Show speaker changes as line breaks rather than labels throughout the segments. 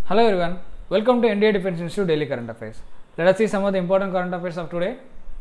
Hello everyone, welcome to India Defence Institute Daily Current Affairs. Let us see some of the important current affairs of today.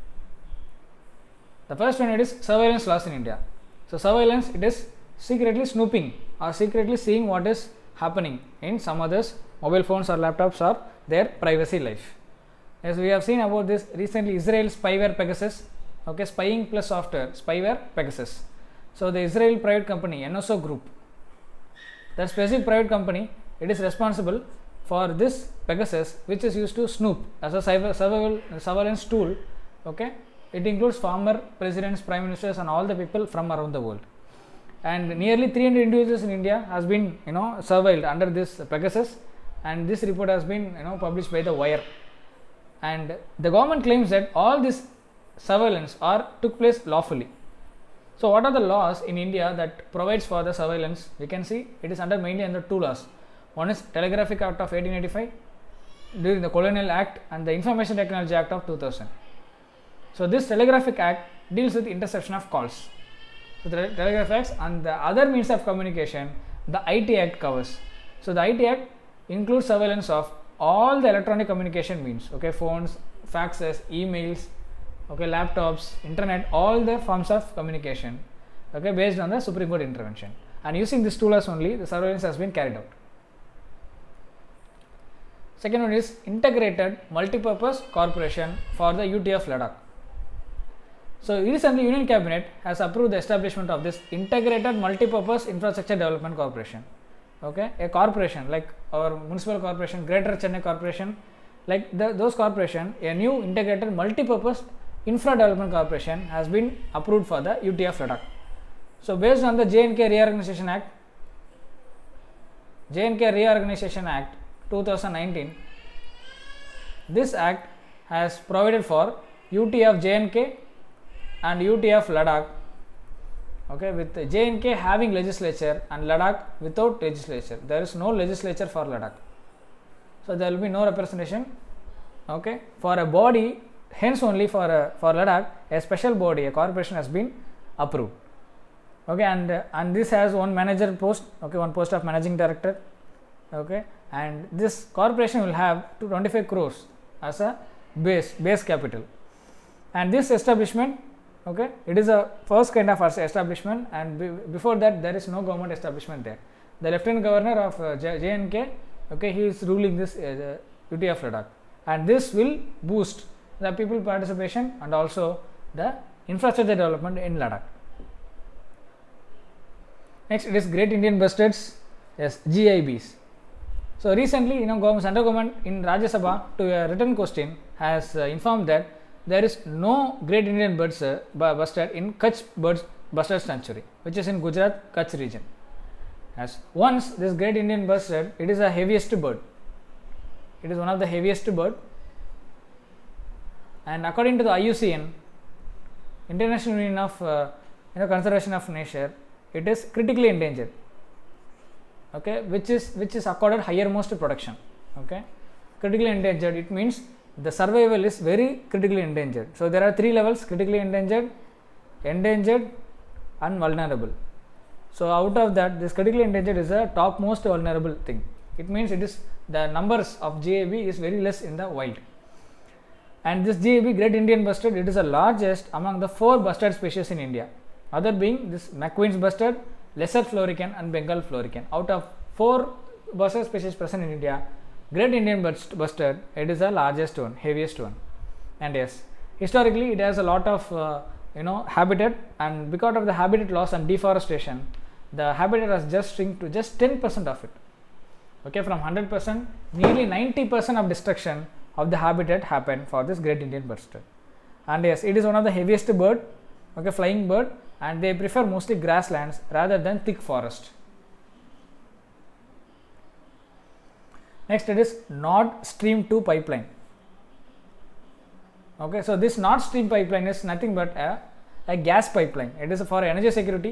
The first one is surveillance laws in India. So surveillance, it is secretly snooping or secretly seeing what is happening in some others' mobile phones or laptops or their privacy life. As we have seen about this recently, Israel spyware Pegasus, spying plus software, spyware Pegasus. So the Israel private company NSO Group, that specific private company, it is responsible for this Pegasus, which is used to snoop as a surveillance tool. It includes former presidents, prime ministers, and all the people from around the world. And nearly 300 individuals in India has been surveilled under this Pegasus, and this report has been published by the Wire. And the government claims that all this surveillance took place lawfully. So what are the laws in India that provides for the surveillance? We can see it is mainly under two laws. One is Telegraphic Act of 1885 during the Colonial Act and the Information Technology Act of 2000. So this Telegraphic Act deals with interception of calls. So the Telegraph Act and the other means of communication, the IT Act covers. So the IT Act includes surveillance of all the electronic communication means, phones, faxes, emails, laptops, internet, all the forms of communication, based on the Supreme Court intervention. And using this tool as only, the surveillance has been carried out. Second one is Integrated Multipurpose Corporation for the UT of Ladakh. So recently, Union Cabinet has approved the establishment of this Integrated Multipurpose Infrastructure Development Corporation. A corporation like our municipal corporation, Greater Chennai Corporation, like those corporation, a new Integrated Multipurpose Infra Development Corporation has been approved for the UT of Ladakh. So based on the J&K Reorganization Act 2019, this act has provided for UT of J&K and UT of Ladakh, with J&K having legislature and Ladakh without legislature. There is no legislature for Ladakh, so there will be no representation. For a body, hence only for Ladakh, a special body, a corporation has been approved. And this has one manager post, one post of managing director. And this corporation will have 25 crores as a base capital. And this establishment, it is a first kind of establishment, and before that there is no government establishment there. The Lieutenant Governor of J&K, he is ruling this UT of Ladakh, and this will boost the people participation and also the infrastructure development in Ladakh. Next, it is Great Indian Bustards, GIBs. So recently, Central Government in Rajya Sabha to a written question has informed that there is no Great Indian Bustard in Kutch Bustard Sanctuary, which is in Gujarat, Kutch region. As once this Great Indian Bustard, it is the heaviest bird. It is one of the heaviest bird, and according to the IUCN, International Union of Conservation of Nature, it is critically endangered. Which is accorded highermost protection. Critically endangered, it means the survival is very critically endangered. So there are three levels: critically endangered, endangered, and vulnerable. So out of that, this critically endangered is the topmost vulnerable thing. It means it is the numbers of GIB is very less in the wild. And this GIB, Great Indian Bustard, it is the largest among the 4 bustard species in India, other being this McQueen's bustard, Lesser Florican, and Bengal Florican. Out of 4 bustard species present in India, Great Indian Bustard, it is the largest one, heaviest one. And yes, historically it has a lot of habitat, and because of the habitat loss and deforestation, the habitat has just shrunk to just 10% of it. From 100%, nearly 90% of destruction of the habitat happened for this Great Indian Bustard. And yes, it is one of the heaviest bird, flying bird, and they prefer mostly grasslands rather than thick forest. Next, it is Nord Stream 2 pipeline. So this Nord Stream pipeline is nothing but a gas pipeline. It is for energy security.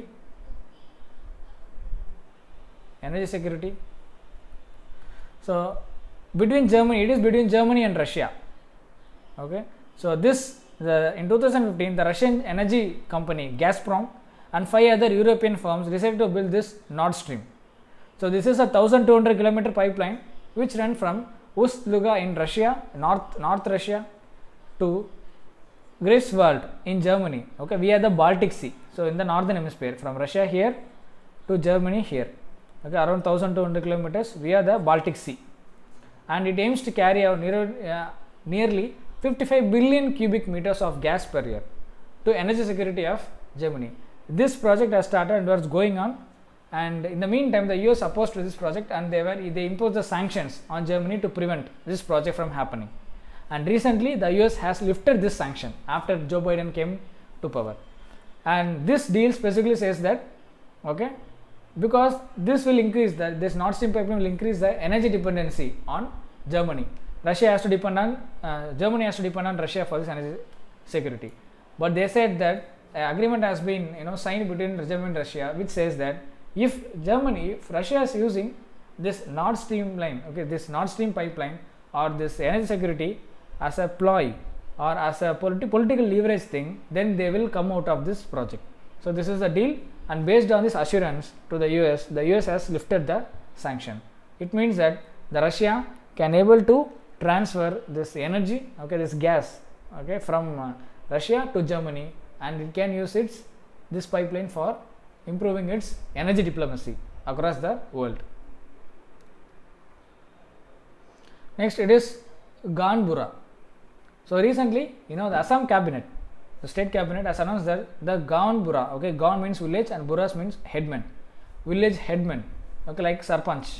So between Germany, it is between Germany and Russia. So this in 2015, the Russian energy company Gazprom and 5 other European firms decided to build this Nord Stream. So this is a 1200 kilometer pipeline which run from Ust-Luga in Russia, North Russia, to Greifswald in Germany, okay, via the Baltic Sea. So in the northern hemisphere, from Russia here to Germany here, okay, around 1200 kilometers via the Baltic Sea, and it aims to carry out nearly 55 billion cubic meters of gas per year to energy security of Germany. This project has started and was going on, and in the meantime the US opposed to this project, and they imposed the sanctions on Germany to prevent this project from happening. And recently the US has lifted this sanction after Joe Biden came to power, and this deal specifically says that, okay, because this will increase this Nord Stream pipeline will increase the energy dependency on Germany. Russia has to depend on Germany has to depend on Russia for this energy security. But they said that an agreement has been signed between Germany and Russia, which says that if Russia is using this Nord Stream line, okay, this Nord Stream pipeline or this energy security as a ploy or as a political leverage thing, then they will come out of this project. So this is the deal, and based on this assurance to the US has lifted the sanction. It means that the Russia can able to transfer this energy, okay, this gas, okay, from Russia to Germany, and it can use this pipeline for improving its energy diplomacy across the world. Next, it is Ganbura. So recently, the Assam cabinet, the state cabinet has announced that the Ganbura, okay, Gan means village and Buras means headman, village headman, okay, like Sarpanch,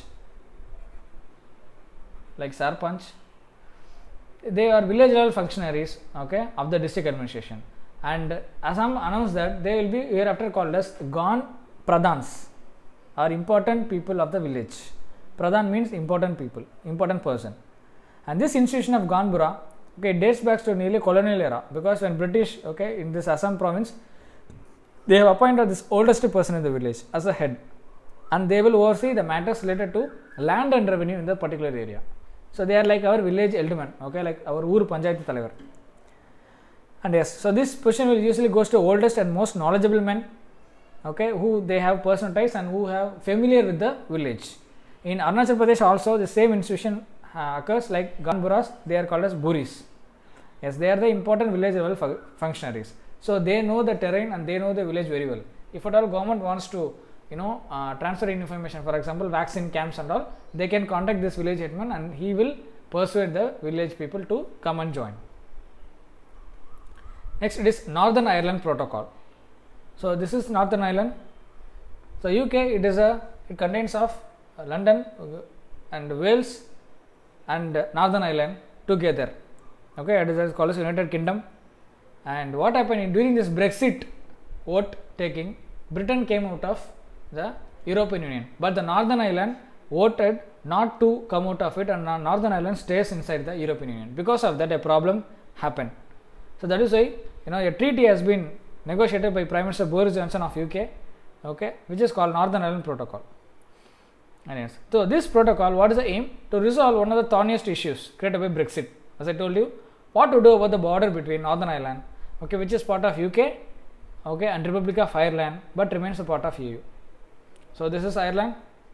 they are village level functionaries, okay, of the district administration, and Assam announced that they will be hereafter called as Gan Pradhans, or important people of the village. Pradhan means important people, important person. And this institution of Ganbura, okay, dates back to nearly colonial era, because when British, okay, in this Assam province, they have appointed this oldest person in the village as a head, and they will oversee the matters related to land and revenue in the particular area. So they are like our village elderman, okay, like our Ur Panchayati Talavar. And yes, so this position will usually goes to oldest and most knowledgeable men, okay, who they have personal ties and who have familiar with the village. In Arunachal Pradesh also the same institution occurs, like Ganburas, they are called as Buris. Yes, they are the important village level functionaries. So they know the terrain and they know the village very well. If at all government wants to transfer information, for example vaccine camps and all, they can contact this village headman and he will persuade the village people to come and join. Next, it is Northern Ireland Protocol. So this is Northern Ireland. So UK, it contains of London and Wales and Northern Ireland together, okay, it is called as United Kingdom. And what happened during this Brexit vote taking, Britain came out of the European Union, but the Northern Ireland voted not to come out of it, and Northern Ireland stays inside the European Union. Because of that, a problem happened. So that is why a treaty has been negotiated by Prime Minister Boris Johnson of UK, okay, which is called Northern Ireland Protocol. And yes, so this protocol, what is the aim? To resolve one of the thorniest issues created by Brexit. As I told you, what to do about the border between Northern Ireland, okay, which is part of UK, okay, and Republic of Ireland, but remains a part of EU. So this is Ireland.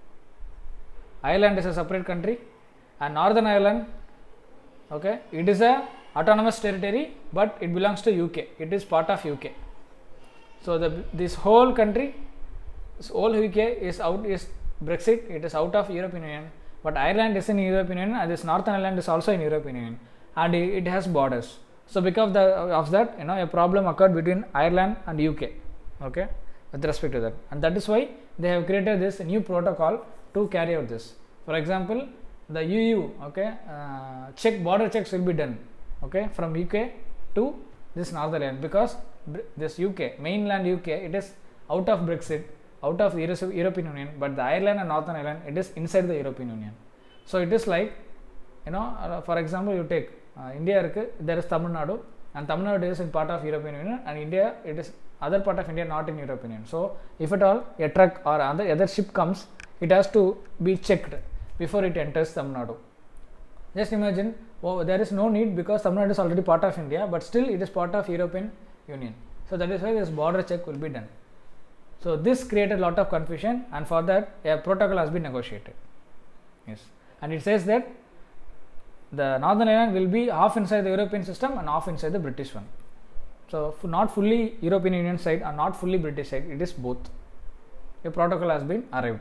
Ireland is a separate country, and Northern Ireland, okay, it is a autonomous territory, but it belongs to UK. It is part of UK. So this whole country, this whole UK is Brexit. It is out of European Union, but Ireland is in European Union, and this Northern Ireland is also in European Union, and it has borders. So because of that, a problem occurred between Ireland and UK, okay, with respect to that, and that is why they have created this new protocol to carry out this. For example, the EU, okay, border checks will be done, okay, from UK to this Northern Ireland, because this UK, mainland UK, it is out of Brexit, out of the European Union, but the Ireland and Northern Ireland, it is inside the European Union. So it is like, for example, you take India, there is Tamil Nadu, and Tamil Nadu is in part of European Union, and India, it is other part of India not in European Union. So if at all a truck or other ship comes, it has to be checked before it enters Tamil Nadu. Just imagine, there is no need, because Tamil Nadu is already part of India, but still it is part of European Union. So that is why this border check will be done. So this created a lot of confusion, and for that a protocol has been negotiated. Yes. and it says that the Northern Ireland will be half inside the European system and half inside the British one. So not fully European Union side and not fully British side, it is both. A protocol has been arrived.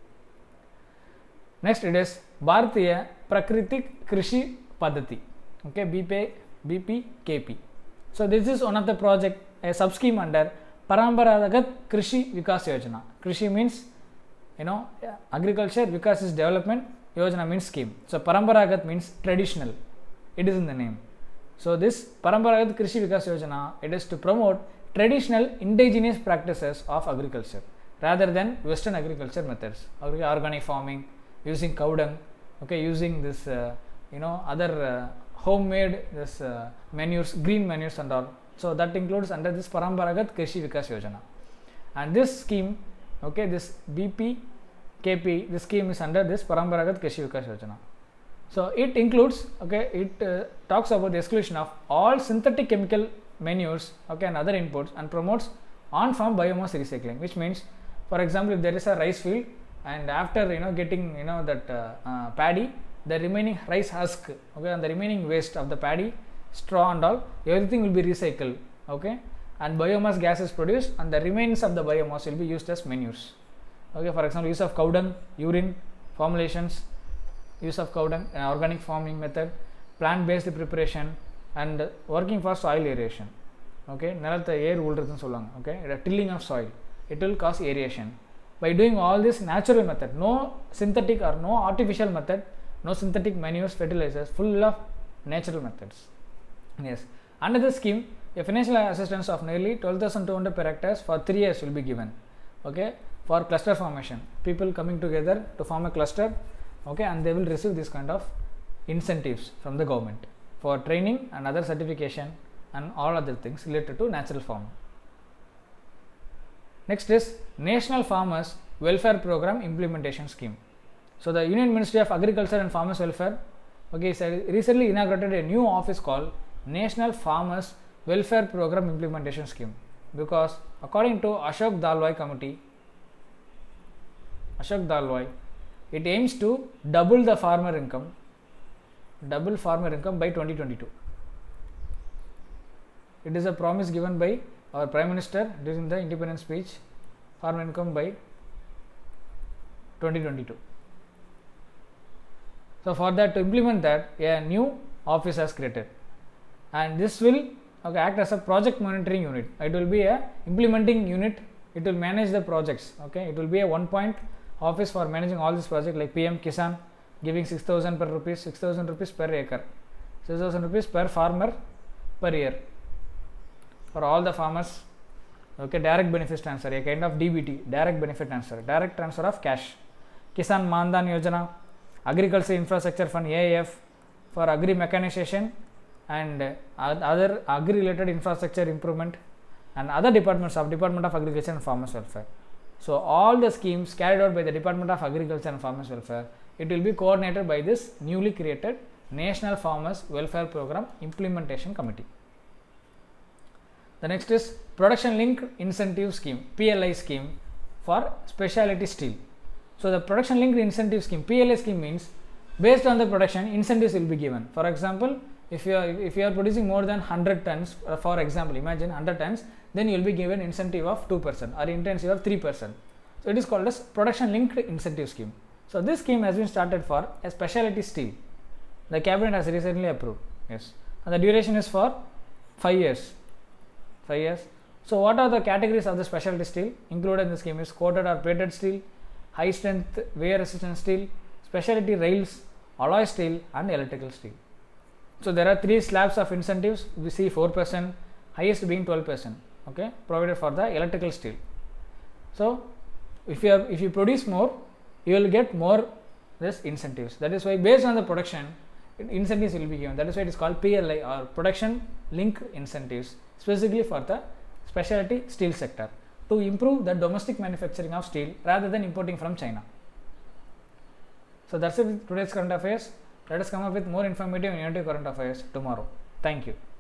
Next it is Bharatiya Prakritik Krishi Paddhati, okay, BPKP. So this is one of the project, a sub scheme under Paramparagath Krishi Vikas Yojana. Krishi means, agriculture, Vikas is development, Yojana means scheme. So Paramparagath means traditional, it is in the name. So this Paramparagath Krishi Vikas Yojana, it is to promote traditional indigenous practices of agriculture rather than Western agriculture methods, organic farming, using cow dung, okay, using this other homemade this manures, green manures and all. So that includes under this Paramparagath Krishi Vikas Yojana. And this scheme, okay, this BPKP, this scheme is under this Paramparagath Krishi Vikas Yojana. So it includes, okay, it talks about the exclusion of all synthetic chemical manures, okay, and other inputs, and promotes on-farm biomass recycling, which means, for example, if there is a rice field and after getting that paddy, the remaining rice husk, okay, and the remaining waste of the paddy, straw and all, everything will be recycled, okay, and biomass gas is produced, and the remains of the biomass will be used as manures, okay. For example, use of cow dung, urine formulations, use of cow dung, organic farming method, plant based preparation, and working for soil aeration, okay, air okay, tilling of soil, it will cause aeration. By doing all this natural method, no synthetic or no artificial method, no synthetic manures, fertilizers, full of natural methods. Yes, under this scheme, a financial assistance of nearly 12,200 per hectares for 3 years will be given, okay, for cluster formation, people coming together to form a cluster, okay, and they will receive this kind of incentives from the government for training and other certification and all other things related to natural farming. Next is National Farmers Welfare Program Implementation Scheme. So the Union Ministry of Agriculture and Farmers Welfare, okay, recently inaugurated a new office called National Farmers Welfare Program Implementation Scheme, because according to Ashok Dalwai committee, it aims to double farmer income by 2022. It is a promise given by our Prime Minister during the independence speech, farm income by 2022. So for that, to implement that, a new office has created, and this will act as a project monitoring unit. It will be a implementing unit, it will manage the projects, okay. It will be a one-point office for managing all these projects, like PM Kisan giving 6,000 rupees per acre, 6,000 rupees per farmer per year for all the farmers, okay. Direct benefit transfer, a kind of DBT, direct benefit transfer, direct transfer of cash. Kisan Mandan Yojana, Agriculture Infrastructure Fund AIF for agri mechanization and other agri related infrastructure improvement, and other departments of Department of Agriculture and Farmers Welfare. So all the schemes carried out by the Department of Agriculture and Farmers Welfare, it will be coordinated by this newly created National Farmers Welfare Program Implementation Committee. The next is Production Linked Incentive Scheme, PLI scheme for specialty steel. So the Production Linked Incentive Scheme, PLI scheme, means based on the production, incentives will be given. For example, if you are producing more than 100 tons, for example, imagine 100 tons, then you will be given incentive of 2% or incentive of 3%. So it is called as Production Linked Incentive Scheme. So this scheme has been started for a specialty steel. The cabinet has recently approved. Yes, and the duration is for 5 years. 5 years. So what are the categories of the specialty steel included in the scheme? Is coated or plated steel, high strength wear resistant steel, specialty rails, alloy steel, and electrical steel. So there are 3 slabs of incentives. We see 4%, highest being 12%, okay, provided for the electrical steel. So if you produce more, you will get more this incentives. That is why based on the production, incentives will be given. That is why it is called PLI, or Production Link Incentives, specifically for the specialty steel sector, to improve the domestic manufacturing of steel rather than importing from China. So that's it with today's current affairs. Let us come up with more informative and innovative current affairs tomorrow. Thank you.